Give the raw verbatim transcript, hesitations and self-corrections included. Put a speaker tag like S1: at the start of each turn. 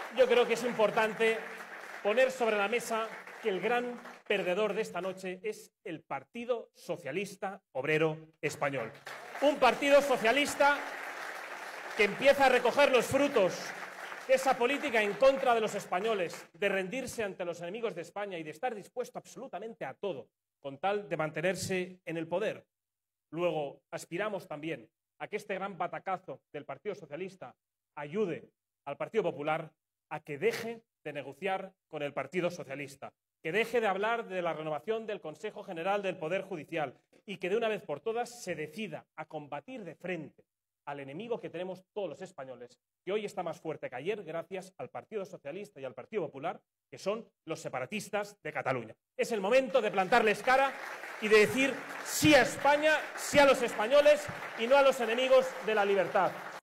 S1: yo creo que es importante poner sobre la mesa que el gran perdedor de esta noche es el Partido Socialista Obrero Español. Un partido socialista que empieza a recoger los frutos de esa política en contra de los españoles, de rendirse ante los enemigos de España y de estar dispuesto absolutamente a todo, con tal de mantenerse en el poder. Luego, aspiramos también a que este gran batacazo del Partido Socialista ayude al Partido Popular a que deje de negociar con el Partido Socialista, que deje de hablar de la renovación del Consejo General del Poder Judicial y que de una vez por todas se decida a combatir de frente al enemigo que tenemos todos los españoles, que hoy está más fuerte que ayer gracias al Partido Socialista y al Partido Popular, que son los separatistas de Cataluña. Es el momento de plantarles cara y de decir sí a España, sí a los españoles y no a los enemigos de la libertad.